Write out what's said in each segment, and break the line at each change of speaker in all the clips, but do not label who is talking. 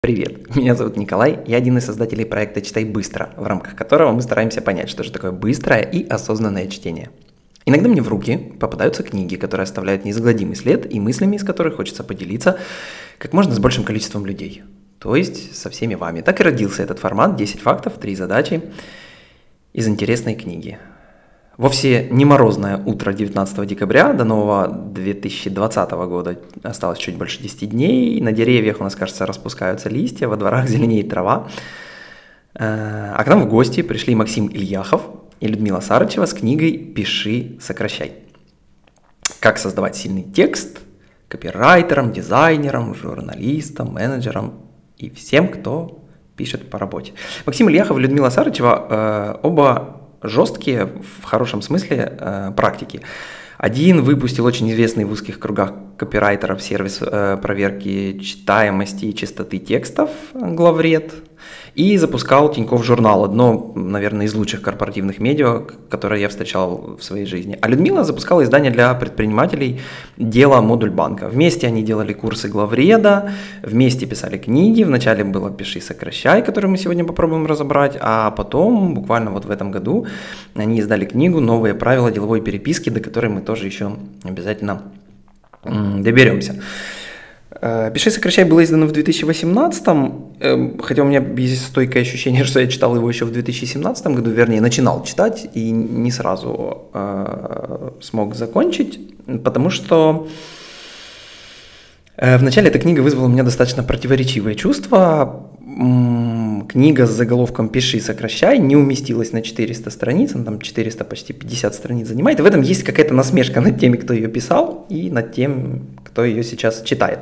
Привет, меня зовут Николай, я один из создателей проекта «Читай быстро», в рамках которого мы стараемся понять, что же такое быстрое и осознанное чтение. Иногда мне в руки попадаются книги, которые оставляют неизгладимый след и мыслями, из которых хочется поделиться как можно с большим количеством людей, то есть со всеми вами. Так и родился этот формат «10 фактов, 3 задачи» из интересной книги. Вовсе не морозное утро 19 декабря, до нового 2020 года осталось чуть больше 10 дней, на деревьях у нас, кажется, распускаются листья, во дворах зеленеет трава. А к нам в гости пришли Максим Ильяхов и Людмила Сарычева с книгой «Пиши, сокращай». Как создавать сильный текст копирайтерам, дизайнерам, журналистам, менеджерам и всем, кто пишет по работе. Максим Ильяхов и Людмила Сарычева оба жесткие, в хорошем смысле, практики. Один выпустил очень известный в узких кругах копирайтеров сервис проверки читаемости и чистоты текстов «Главред» и запускал Тинькофф журнал, одно, наверное, из лучших корпоративных медиа, которое я встречал в своей жизни. А Людмила запускала издание для предпринимателей «Дело Модуль банка». Вместе они делали курсы Главреда, вместе писали книги. Вначале было «Пиши, сокращай», которую мы сегодня попробуем разобрать, а потом, буквально вот в этом году, они издали книгу «Новые правила деловой переписки», до которой мы тоже еще обязательно доберемся. «Пиши, сокращай» было издано в 2018-м, хотя у меня есть стойкое ощущение, что я читал его еще в 2017 году, вернее, начинал читать и не сразу смог закончить, потому что вначале эта книга вызвала у меня достаточно противоречивые чувства. Книга с заголовком «Пиши, сокращай» не уместилась на 400 страниц, она там 400, почти 50 страниц занимает, и в этом есть какая-то насмешка над теми, кто ее писал, и над тем, кто ее сейчас читает.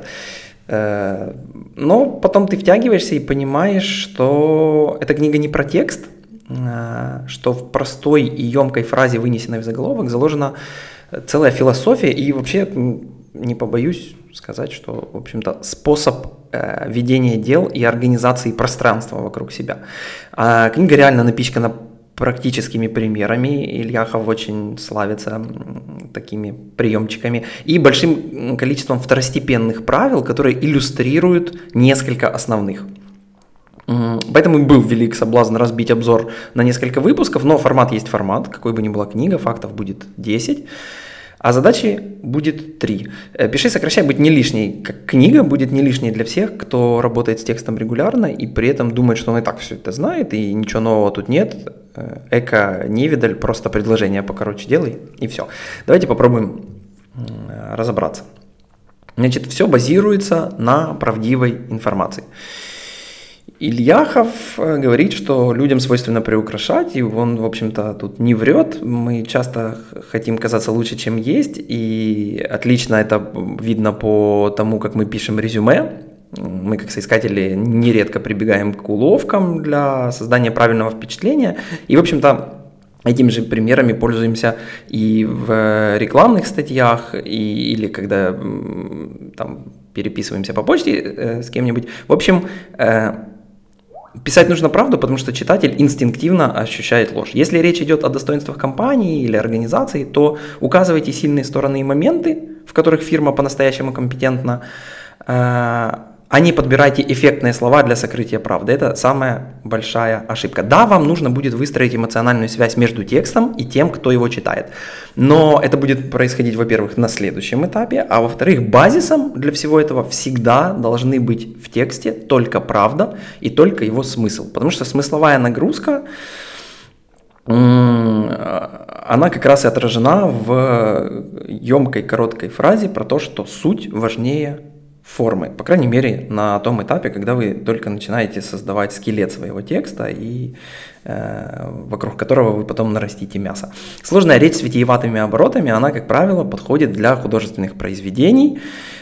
Но потом ты втягиваешься и понимаешь, что эта книга не про текст, что в простой и емкой фразе, вынесенной в заголовок, заложена целая философия и вообще, не побоюсь сказать, что, в общем-то, способ ведения дел и организации пространства вокруг себя. Книга реально напичкана практическими примерами, Ильяхов очень славится такими приемчиками, и большим количеством второстепенных правил, которые иллюстрируют несколько основных. Поэтому был велик соблазн разбить обзор на несколько выпусков, но формат есть формат, какой бы ни была книга, фактов будет 10. А задачи будет 3. «Пиши, сокращай» будет не лишней, как книга будет не лишней для всех, кто работает с текстом регулярно и при этом думает, что он и так все это знает, и ничего нового тут нет. Эко-невидаль, просто предложение покороче делай, и все. Давайте попробуем разобраться. Значит, все базируется на правдивой информации. Ильяхов говорит, что людям свойственно приукрашать, и он, в общем-то, тут не врет. Мы часто хотим казаться лучше, чем есть, и отлично это видно по тому, как мы пишем резюме. Мы, как соискатели, нередко прибегаем к уловкам для создания правильного впечатления, и, в общем-то, этими же примерами пользуемся и в рекламных статьях, или когда там переписываемся по почте с кем-нибудь. В общем, писать нужно правду, потому что читатель инстинктивно ощущает ложь. Если речь идет о достоинствах компании или организации, то указывайте сильные стороны и моменты, в которых фирма по-настоящему компетентна, а не подбирайте эффектные слова для сокрытия правды. Это самая большая ошибка. Да, вам нужно будет выстроить эмоциональную связь между текстом и тем, кто его читает. Но это будет происходить, во-первых, на следующем этапе, а во-вторых, базисом для всего этого всегда должны быть в тексте только правда и только его смысл. Потому что смысловая нагрузка, она как раз и отражена в емкой короткой фразе про то, что суть важнее формы, по крайней мере, на том этапе, когда вы только начинаете создавать скелет своего текста, и вокруг которого вы потом нарастите мясо. Сложная речь с витиеватыми оборотами, она, как правило, подходит для художественных произведений,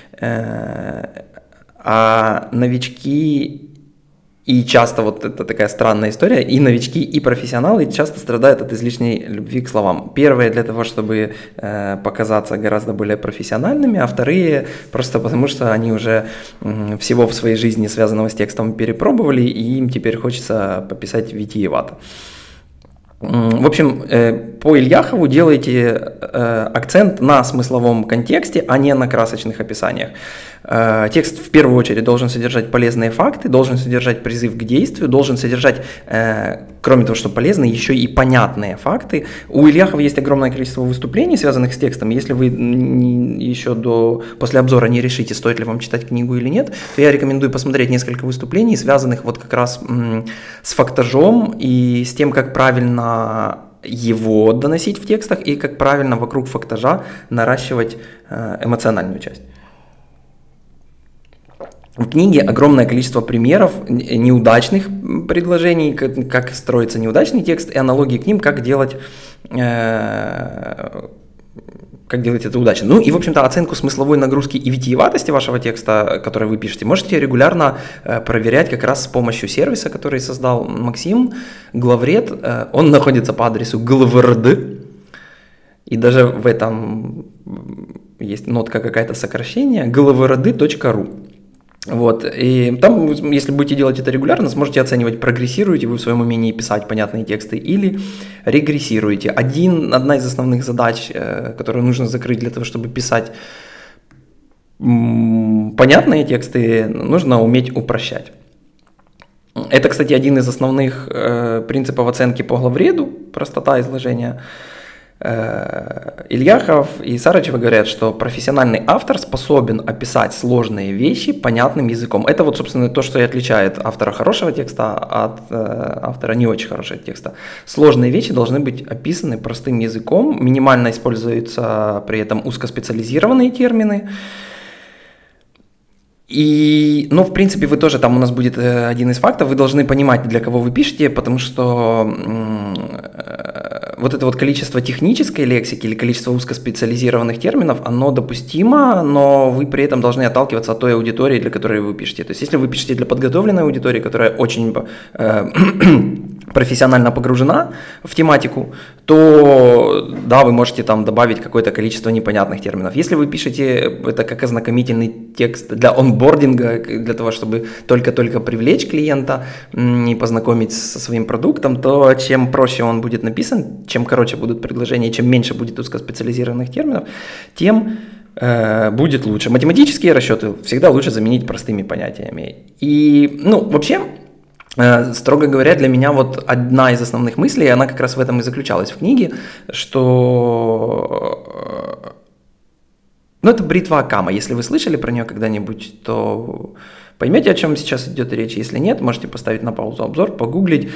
а новички, и часто вот это такая странная история, и новички, и профессионалы часто страдают от излишней любви к словам. Первые для того, чтобы показаться гораздо более профессиональными, а вторые просто потому, что они уже всего в своей жизни, связанного с текстом, перепробовали, и им теперь хочется пописать витиевато. В общем, по Ильяхову делайте акцент на смысловом контексте, а не на красочных описаниях. Текст в первую очередь должен содержать полезные факты, должен содержать призыв к действию, должен содержать, кроме того, что полезные, еще и понятные факты. У Ильяхова есть огромное количество выступлений, связанных с текстом. Если вы еще после обзора не решите, стоит ли вам читать книгу или нет, то я рекомендую посмотреть несколько выступлений, связанных вот как раз с фактажом и с тем, как правильно его доносить в текстах и как правильно вокруг фактажа наращивать эмоциональную часть. В книге огромное количество примеров неудачных предложений, как строится неудачный текст, и аналогии к ним, как делать это удачно. Ну и, в общем-то, оценку смысловой нагрузки и витиеватости вашего текста, который вы пишете, можете регулярно проверять как раз с помощью сервиса, который создал Максим, Главред. Он находится по адресу glvrd, и даже в этом есть нотка какая-то сокращение, glvrd.ru. Вот, и там, если будете делать это регулярно, сможете оценивать, прогрессируете вы в своем умении писать понятные тексты или регрессируете. Одна из основных задач, которую нужно закрыть для того, чтобы писать понятные тексты, нужно уметь упрощать. Это, кстати, один из основных принципов оценки по Главреду, простота изложения. Ильяхов и Сарычева говорят, что профессиональный автор способен описать сложные вещи понятным языком. Это вот, собственно, то, что и отличает автора хорошего текста от автора не очень хорошего текста. Сложные вещи должны быть описаны простым языком, минимально используются при этом узкоспециализированные термины. И, в принципе, вы тоже, там у нас будет один из фактов, вы должны понимать, для кого вы пишете, потому что вот это вот количество технической лексики или количество узкоспециализированных терминов, оно допустимо, но вы при этом должны отталкиваться от той аудитории, для которой вы пишете. То есть, если вы пишете для подготовленной аудитории, которая очень профессионально погружена в тематику, то да, вы можете там добавить какое-то количество непонятных терминов. Если вы пишете это как ознакомительный текст для онбординга, для того, чтобы только-только привлечь клиента и познакомить со своим продуктом, то чем проще он будет написан, чем короче будут предложения, чем меньше будет узкоспециализированных терминов, тем будет лучше. Математические расчеты всегда лучше заменить простыми понятиями. И, вообще, строго говоря, для меня вот одна из основных мыслей, она как раз в этом и заключалась в книге, что это бритва Акама. Если вы слышали про нее когда-нибудь, то поймете, о чем сейчас идет речь. Если нет, можете поставить на паузу обзор, погуглить.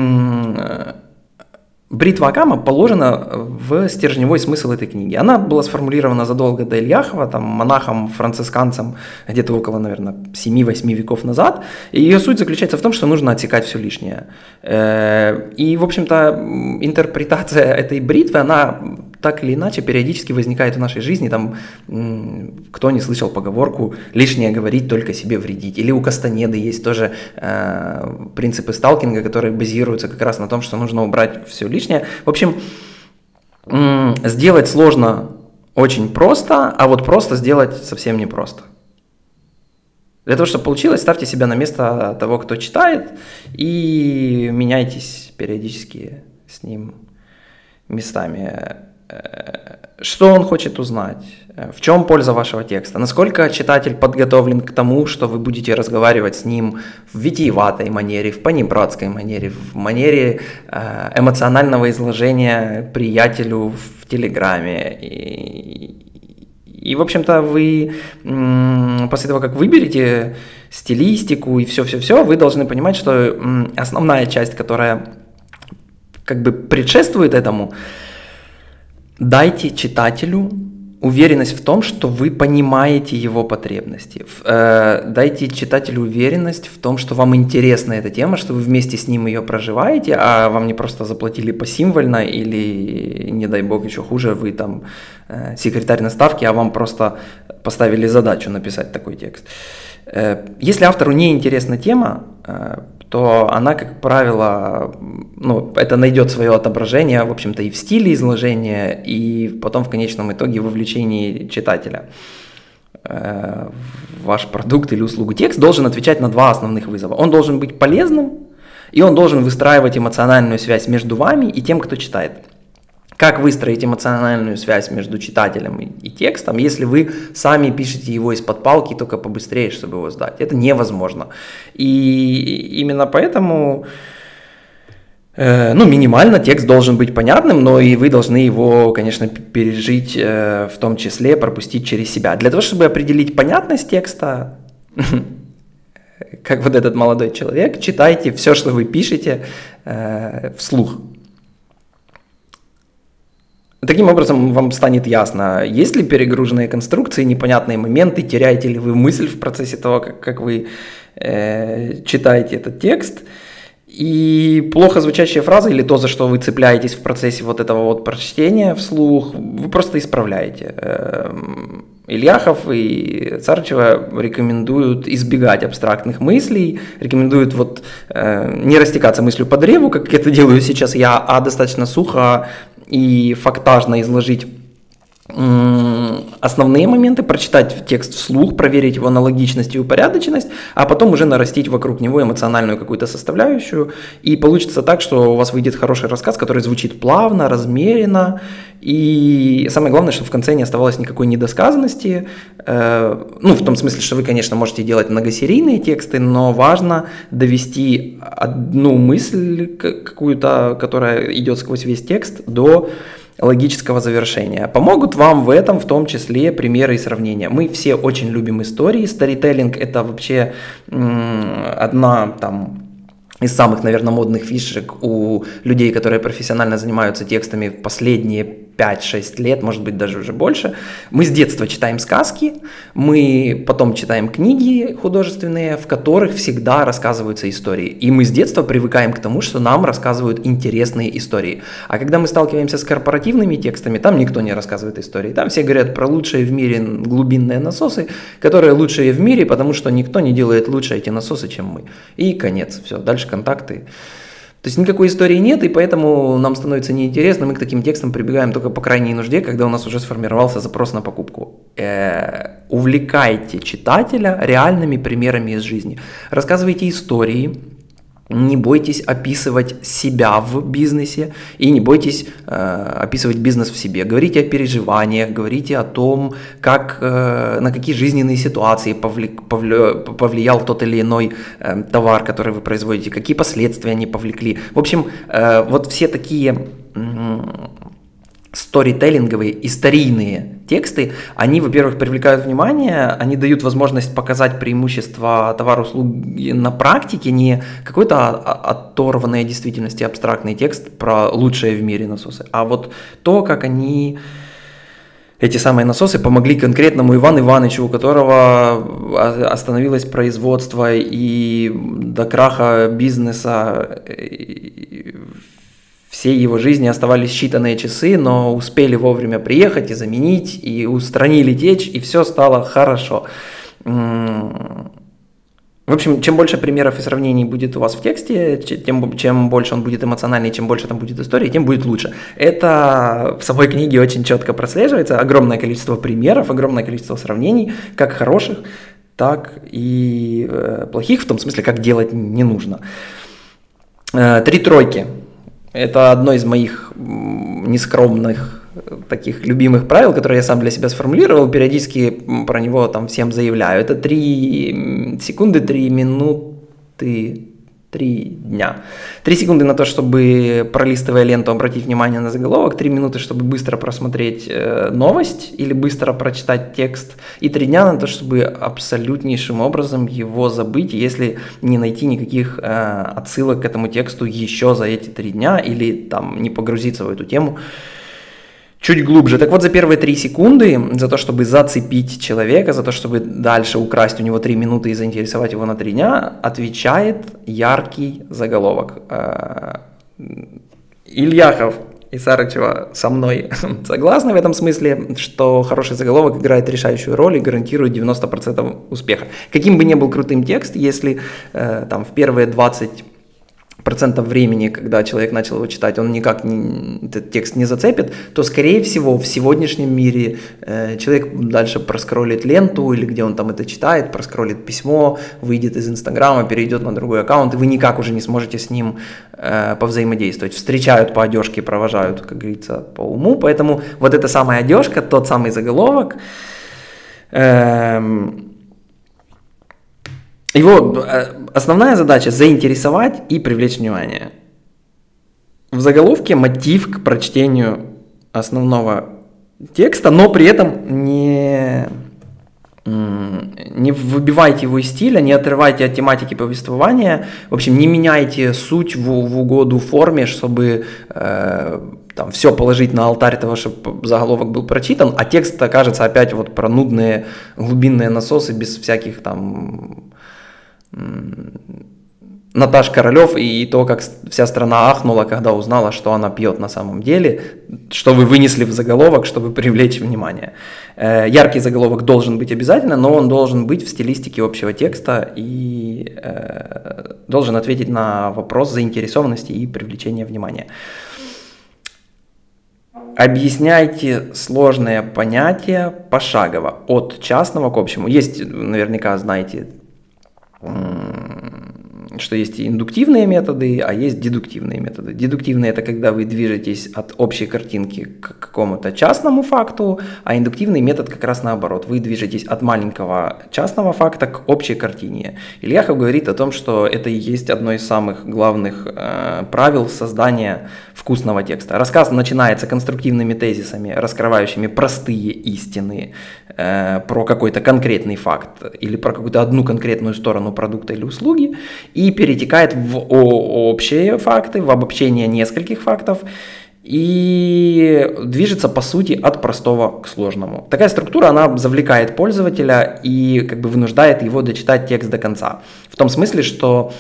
Бритва Акама положена в стержневой смысл этой книги. Она была сформулирована задолго до Ильяхова, там, монахом-францисканцем, где-то около, наверное, 7-8 веков назад. И ее суть заключается в том, что нужно отсекать все лишнее. И, в общем-то, интерпретация этой бритвы, она так или иначе периодически возникает в нашей жизни. Там, кто не слышал поговорку «лишнее говорить, только себе вредить». Или у Кастанеды есть тоже принципы сталкинга, которые базируются как раз на том, что нужно убрать все лишнее. В общем, сделать сложно очень просто, а вот просто сделать совсем непросто. Для того, чтобы получилось, ставьте себя на место того, кто читает, и меняйтесь периодически с ним местами. Что он хочет узнать? В чем польза вашего текста? Насколько читатель подготовлен к тому, что вы будете разговаривать с ним в витиеватой манере, в понебратской манере, в манере эмоционального изложения приятелю в Телеграме. И в общем-то, вы после того, как выберете стилистику и все-все-все, вы должны понимать, что основная часть, которая как бы предшествует этому, дайте читателю уверенность в том, что вы понимаете его потребности. Дайте читателю уверенность в том, что вам интересна эта тема, что вы вместе с ним ее проживаете, а вам не просто заплатили посимвольно или, не дай бог, еще хуже, вы там секретарь на ставке, а вам просто поставили задачу написать такой текст. Если автору не интересна тема, то она, как правило, это найдет свое отображение, в общем-то, и в стиле изложения, и потом в конечном итоге в вовлечении читателя в ваш продукт или услугу. Текст должен отвечать на два основных вызова. Он должен быть полезным, и он должен выстраивать эмоциональную связь между вами и тем, кто читает. Как выстроить эмоциональную связь между читателем и текстом, если вы сами пишете его из-под палки, только побыстрее, чтобы его сдать? Это невозможно. И именно поэтому, минимально текст должен быть понятным, но и вы должны его, конечно, пережить, в том числе пропустить через себя. Для того, чтобы определить понятность текста, как вот этот молодой человек, читайте все, что вы пишете, вслух. Таким образом, вам станет ясно, есть ли перегруженные конструкции, непонятные моменты, теряете ли вы мысль в процессе того, как вы читаете этот текст, и плохо звучащие фразы или то, за что вы цепляетесь в процессе вот этого вот прочтения вслух, вы просто исправляете. Ильяхов и Сарычева рекомендуют избегать абстрактных мыслей, рекомендуют не растекаться мыслью по древу, как это делаю сейчас я, а достаточно сухо и фактажно изложить основные моменты, прочитать текст вслух, проверить его на логичность и упорядоченность, а потом уже нарастить вокруг него эмоциональную какую-то составляющую, и получится так, что у вас выйдет хороший рассказ, который звучит плавно, размеренно, и самое главное, что в конце не оставалось никакой недосказанности, в том смысле, что вы, конечно, можете делать многосерийные тексты, но важно довести одну мысль какую-то, которая идет сквозь весь текст, до логического завершения. Помогут вам в этом в том числе примеры и сравнения. Мы все очень любим истории. Сторителлинг — это вообще одна из самых, наверное, модных фишек у людей, которые профессионально занимаются текстами в последние 5-6 лет, может быть, даже уже больше. Мы с детства читаем сказки, мы потом читаем книги художественные, в которых всегда рассказываются истории. И мы с детства привыкаем к тому, что нам рассказывают интересные истории. А когда мы сталкиваемся с корпоративными текстами, там никто не рассказывает истории. Там все говорят про лучшие в мире глубинные насосы, которые лучшие в мире, потому что никто не делает лучше эти насосы, чем мы. И конец. Все, дальше контакты. То есть никакой истории нет, и поэтому нам становится неинтересно, мы к таким текстам прибегаем только по крайней нужде, когда у нас уже сформировался запрос на покупку. Увлекайте читателя реальными примерами из жизни. Рассказывайте истории, не бойтесь описывать себя в бизнесе и не бойтесь описывать бизнес в себе. Говорите о переживаниях, говорите о том, на какие жизненные ситуации повлиял тот или иной товар, который вы производите, какие последствия они повлекли. В общем, вот все такие сторителлинговые, историйные тексты, они, во-первых, привлекают внимание, они дают возможность показать преимущества товара-услуги на практике, не какой-то оторванной от действительности абстрактный текст про лучшие в мире насосы, а вот то, как эти самые насосы помогли конкретному Ивану Ивановичу, у которого остановилось производство и до краха бизнеса всей его жизни оставались считанные часы, но успели вовремя приехать и заменить, и устранили течь, и все стало хорошо. В общем, чем больше примеров и сравнений будет у вас в тексте, чем больше он будет эмоциональный, чем больше там будет истории, тем будет лучше. Это в самой книге очень четко прослеживается. Огромное количество примеров, огромное количество сравнений, как хороших, так и плохих, в том смысле, как делать не нужно. 3 тройки. Это одно из моих нескромных таких любимых правил, которые я сам для себя сформулировал, периодически про него там всем заявляю. Это 3 секунды, 3 минуты, 3 дня. 3 секунды на то, чтобы, пролистывая ленту, обратить внимание на заголовок, 3 минуты, чтобы быстро просмотреть новость или быстро прочитать текст, и 3 дня на то, чтобы абсолютнейшим образом его забыть, если не найти никаких отсылок к этому тексту еще за эти 3 дня, или там не погрузиться в эту тему чуть глубже. Так вот, за первые 3 секунды, за то, чтобы зацепить человека, за то, чтобы дальше украсть у него 3 минуты и заинтересовать его на 3 дня, отвечает яркий заголовок. Ильяхов и Сарычева со мной согласны в этом смысле, что хороший заголовок играет решающую роль и гарантирует 90% успеха. Каким бы ни был крутым текст, если там в первые 20% 80% времени, когда человек начал его читать, он никак этот текст не зацепит, то, скорее всего, в сегодняшнем мире человек дальше проскроллит ленту или где он там это читает, проскроллит письмо, выйдет из Инстаграма, перейдет на другой аккаунт, и вы никак уже не сможете с ним повзаимодействовать. Встречают по одежке, провожают, как говорится, по уму, поэтому вот эта самая одежка, тот самый заголовок, его основная задача – заинтересовать и привлечь внимание. В заголовке мотив к прочтению основного текста, но при этом не выбивайте его из стиля, не отрывайте от тематики повествования, в общем, не меняйте суть в угоду форме, чтобы там все положить на алтарь того, чтобы заголовок был прочитан, а текст окажется опять вот про нудные глубинные насосы без всяких там Наташ Королёв и то, как вся страна ахнула, когда узнала, что она пьет на самом деле, что вы вынесли в заголовок, чтобы привлечь внимание. Яркий заголовок должен быть обязательно, но он должен быть в стилистике общего текста и должен ответить на вопрос заинтересованности и привлечения внимания. Объясняйте сложные понятия пошагово, от частного к общему. Есть, наверняка знаете, что есть индуктивные методы, а есть дедуктивные методы. Дедуктивные – это когда вы движетесь от общей картинки к какому-то частному факту, а индуктивный метод как раз наоборот. Вы движетесь от маленького частного факта к общей картине. Ильяхов говорит о том, что это и есть одно из самых главных правил создания вкусного текста. Рассказ начинается конструктивными тезисами, раскрывающими простые истины про какой-то конкретный факт или про какую-то одну конкретную сторону продукта или услуги, и перетекает в общие факты, в обобщение нескольких фактов, и движется, по сути, от простого к сложному. Такая структура, она завлекает пользователя и как бы вынуждает его дочитать текст до конца. В том смысле, что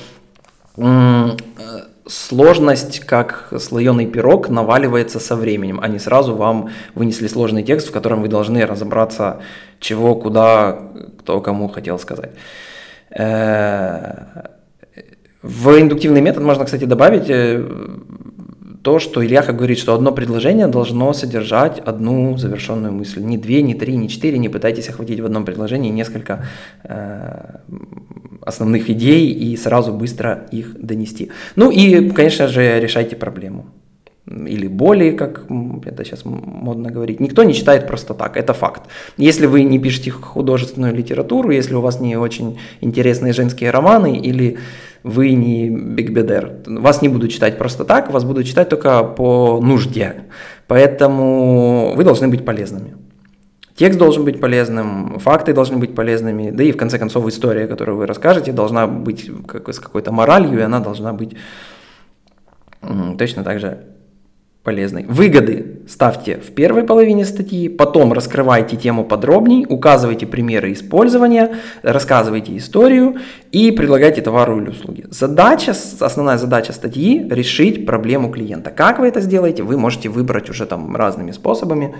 сложность, как слоеный пирог, наваливается со временем, а не сразу вам вынесли сложный текст, в котором вы должны разобраться, чего, куда, кто кому хотел сказать. В индуктивный метод можно, кстати, добавить то, что Ильяхов говорит, что одно предложение должно содержать одну завершенную мысль. Не две, не три, не четыре, не пытайтесь охватить в одном предложении несколько основных идей и сразу быстро их донести. Ну и, конечно же, решайте проблему. Или боли, как это сейчас модно говорить. Никто не читает просто так, это факт. Если вы не пишете художественную литературу, если у вас не очень интересные женские романы, или вы не Бигбедер, вас не будут читать просто так, вас будут читать только по нужде. Поэтому вы должны быть полезными. Текст должен быть полезным, факты должны быть полезными, да и в конце концов история, которую вы расскажете, должна быть с какой-то моралью, и она должна быть точно так же полезной. Выгоды ставьте в первой половине статьи, потом раскрывайте тему подробней, указывайте примеры использования, рассказывайте историю и предлагайте товары или услуги. Основная задача статьи – решить проблему клиента. Как вы это сделаете, вы можете выбрать уже там разными способами.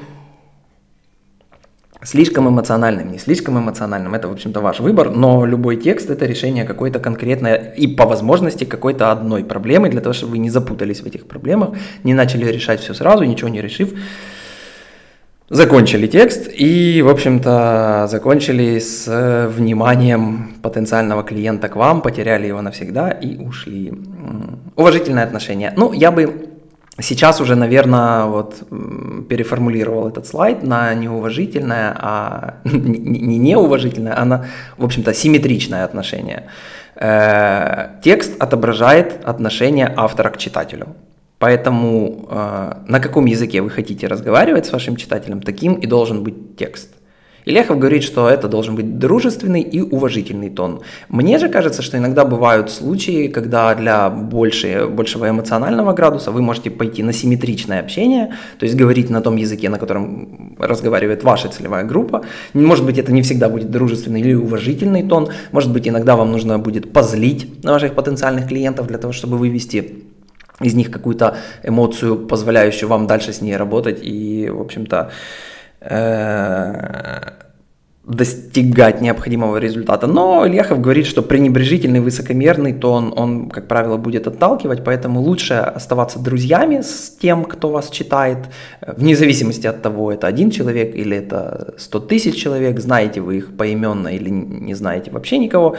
Слишком эмоциональным, не слишком эмоциональным, это, в общем-то, ваш выбор, но любой текст – это решение какой-то конкретной и, по возможности, какой-то одной проблемы, для того, чтобы вы не запутались в этих проблемах, не начали решать все сразу, ничего не решив, закончили текст и, в общем-то, закончили с вниманием потенциального клиента к вам, потеряли его навсегда и ушли. Уважительное отношение. Ну, я бы сейчас уже, наверное, вот переформулировал этот слайд на неуважительное, а не неуважительное, а на, в общем-то, симметричное отношение. Текст отображает отношение автора к читателю. Поэтому на каком языке вы хотите разговаривать с вашим читателем, таким и должен быть текст. Ильяхов говорит, что это должен быть дружественный и уважительный тон. Мне же кажется, что иногда бывают случаи, когда для большего эмоционального градуса вы можете пойти на симметричное общение, то есть говорить на том языке, на котором разговаривает ваша целевая группа. Может быть, это не всегда будет дружественный или уважительный тон, может быть, иногда вам нужно будет позлить ваших потенциальных клиентов для того, чтобы вывести из них какую-то эмоцию, позволяющую вам дальше с ней работать и, в общем-то, достигать необходимого результата. Но Ильяхов говорит, что пренебрежительный, высокомерный тон, он, как правило, будет отталкивать, поэтому лучше оставаться друзьями с тем, кто вас читает, вне зависимости от того, это один человек или это 100 тысяч человек, знаете вы их поименно или не знаете вообще никого.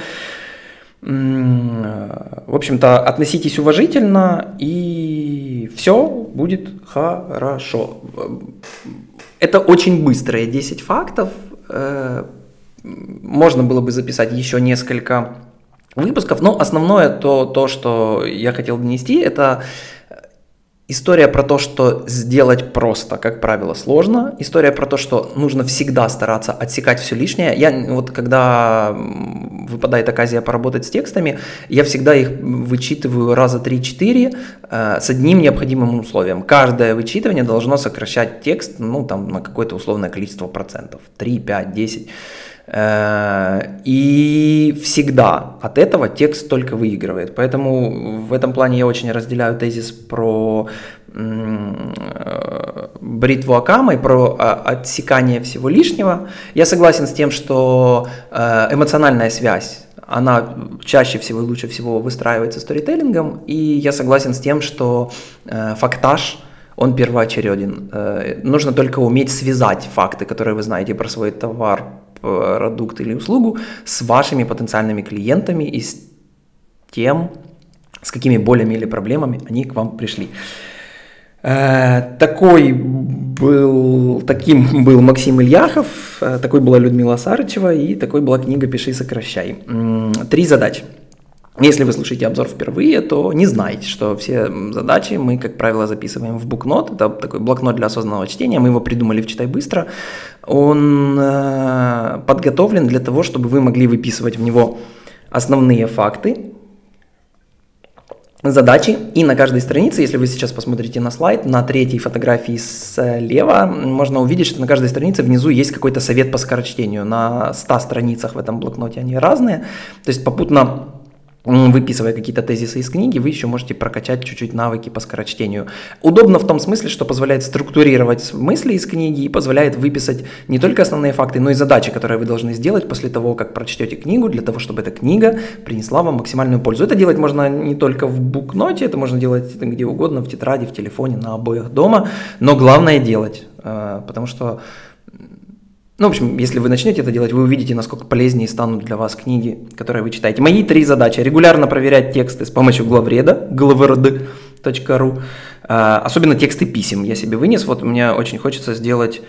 В общем-то, относитесь уважительно, и все будет хорошо. Это очень быстрые 10 фактов. Можно было бы записать еще несколько выпусков, но основное то, что я хотел донести, это история про то, что сделать просто, как правило, сложно. История про то, что нужно всегда стараться отсекать все лишнее. Я вот когда выпадает оказия поработать с текстами, я всегда их вычитываю раза 3-4 с одним необходимым условием. Каждое вычитывание должно сокращать текст, ну, там, на какое-то условное количество процентов. 3, 5, 10. И всегда от этого текст только выигрывает. Поэтому в этом плане я очень разделяю тезис про бритву Окамы, про отсекание всего лишнего. Я согласен с тем, что эмоциональная связь, она чаще всего и лучше всего выстраивается сторителлингом. И я согласен с тем, что фактаж, он первоочереден. Нужно только уметь связать факты, которые вы знаете про свой товар, продукт или услугу, с вашими потенциальными клиентами и с тем, с какими болями или проблемами они к вам пришли. Таким был Максим Ильяхов, такой была Людмила Сарычева и такой была книга «Пиши, сокращай». 3 задачи. Если вы слушаете обзор впервые, то не знаете, что все задачи мы, как правило, записываем в букнот. Это такой блокнот для осознанного чтения. Мы его придумали в «Читай быстро». Он подготовлен для того, чтобы вы могли выписывать в него основные факты, задачи. И на каждой странице, если вы сейчас посмотрите на слайд, на 3-й фотографии слева, можно увидеть, что на каждой странице внизу есть какой-то совет по скорочтению. На 100 страницах в этом блокноте они разные. То есть попутно, выписывая какие-то тезисы из книги, вы еще можете прокачать чуть-чуть навыки по скорочтению. Удобно в том смысле, что позволяет структурировать мысли из книги и позволяет выписать не только основные факты, но и задачи, которые вы должны сделать после того, как прочтете книгу, для того, чтобы эта книга принесла вам максимальную пользу. Это делать можно не только в букноте, это можно делать где угодно, в тетради, в телефоне, на обоях дома, но главное делать, потому что в общем, если вы начнете это делать, вы увидите, насколько полезнее станут для вас книги, которые вы читаете. Мои 3 задачи. Регулярно проверять тексты с помощью главреда, glavrd.ru. Особенно тексты писем я себе вынес. Вот мне очень хочется сделать...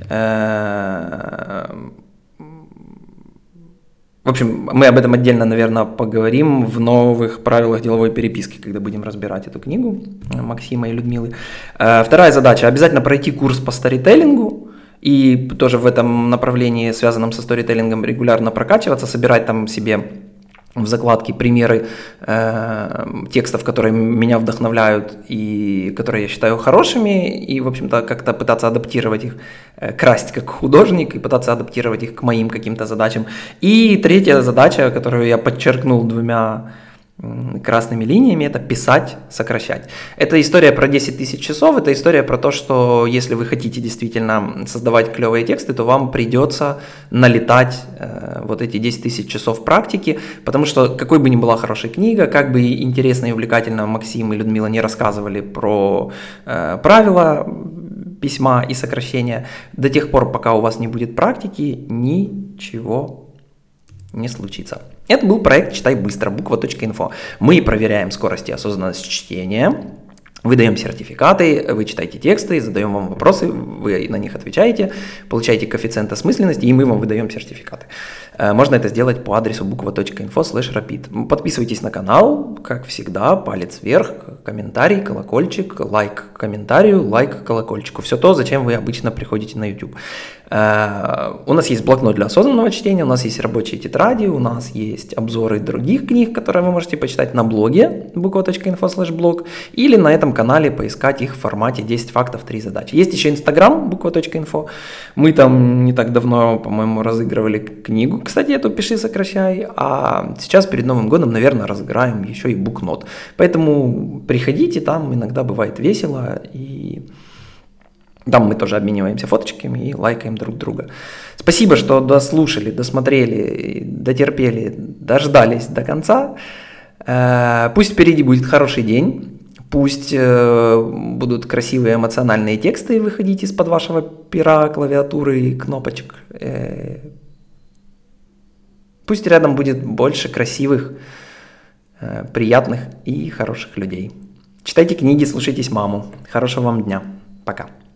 В общем, мы об этом отдельно, наверное, поговорим в новых правилах деловой переписки, когда будем разбирать эту книгу Максима и Людмилы. 2 задача. Обязательно пройти курс по сторителлингу. И тоже в этом направлении, связанном со сторителлингом, регулярно прокачиваться, собирать там себе в закладке примеры текстов, которые меня вдохновляют и которые я считаю хорошими, и, в общем-то, как-то пытаться адаптировать их, красть как художник и пытаться адаптировать их к моим каким-то задачам. И 3 задача, которую я подчеркнул 2 красными линиями, это писать, сокращать. Это история про 10 тысяч часов, это история про то, что если вы хотите действительно создавать клевые тексты, то вам придется налетать вот эти 10 тысяч часов практики, потому что какой бы ни была хорошая книга, как бы интересно и увлекательно Максим и Людмила не рассказывали про правила письма и сокращения, до тех пор, пока у вас не будет практики, ничего не случится. Это был проект «Читай быстро», буква.инфо. Мы проверяем скорость и осознанность чтения, выдаем сертификаты, вы читаете тексты, задаем вам вопросы, вы на них отвечаете, получаете коэффициент осмысленности, и мы вам выдаем сертификаты. Можно это сделать по адресу буква.info/rapid. Подписывайтесь на канал, как всегда, палец вверх, комментарий, колокольчик, лайк комментарию, лайк колокольчику. Все то, зачем вы обычно приходите на YouTube. У нас есть блокнот для осознанного чтения, у нас есть рабочие тетради, у нас есть обзоры других книг, которые вы можете почитать на блоге буква.info/блог или на этом канале поискать их в формате 10 фактов, 3 задачи. Есть еще Instagram буква.info. Мы там не так давно, по-моему, разыгрывали книгу, кстати, эту «Пиши, сокращай», а сейчас перед Новым годом, наверное, разыграем еще и букнот. Поэтому приходите, там иногда бывает весело, и Там мы тоже обмениваемся фоточками и лайкаем друг друга. Спасибо, что дослушали, досмотрели, дотерпели, дождались до конца. Пусть впереди будет хороший день. Пусть будут красивые эмоциональные тексты выходить из-под вашего пера, клавиатуры и кнопочек. Пусть рядом будет больше красивых, приятных и хороших людей. Читайте книги, слушайтесь маму. Хорошего вам дня. Пока.